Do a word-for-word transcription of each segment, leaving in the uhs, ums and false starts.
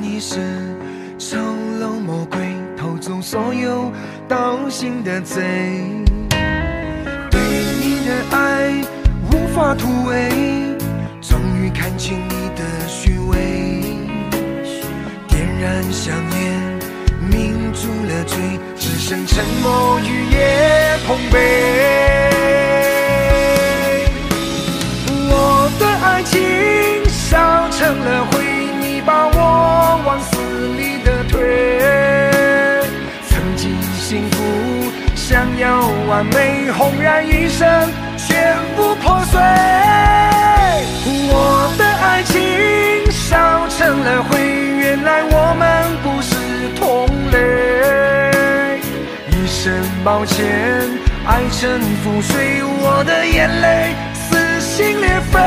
一世，丑陋魔鬼偷走所有盗心的罪。对你的爱无法突围，终于看清你的虚伪。点燃香烟，抿住了嘴，只剩沉默与夜碰杯。我的爱情烧成了灰，你把我往死里的推。曾经幸福，想要完美，轰然一声，全部破碎。我的爱情烧成了灰，原来我们不是同类。一声抱歉，爱成覆水，我的眼泪撕心裂肺。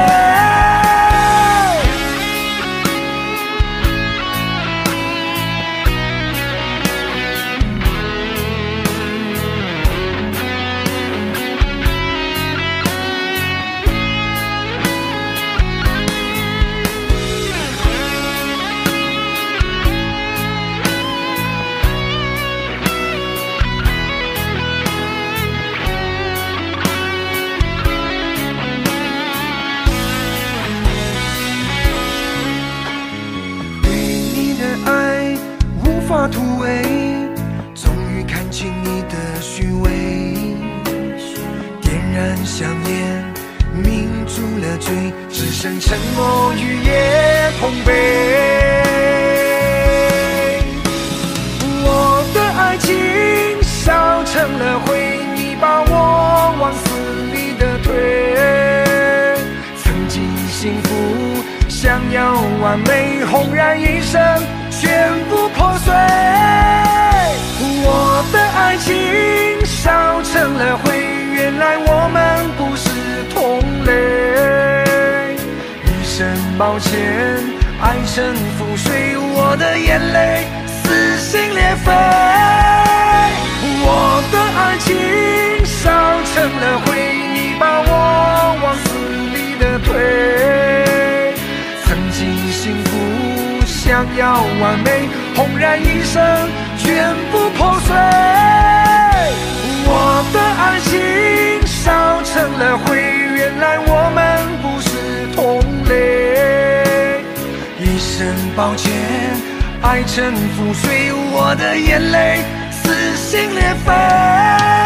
突围，终于看清你的虚伪。点燃香烟，抿住了嘴，只剩沉默与夜碰杯。我的爱情烧成了灰，你把我往死里的推。曾经幸福，想要完美，轰然一声，全部破碎。我的爱情烧成了灰，原来我们不是同类。一声抱歉，爱成覆水，我的眼泪撕心裂肺。我的爱情烧成了灰，你把我往死里的推。曾经幸福，想要完美，轰然一声，全部破碎。我的爱情烧成了灰，原来我们不是同类。一声抱歉，爱成覆水，我的眼泪撕心裂肺。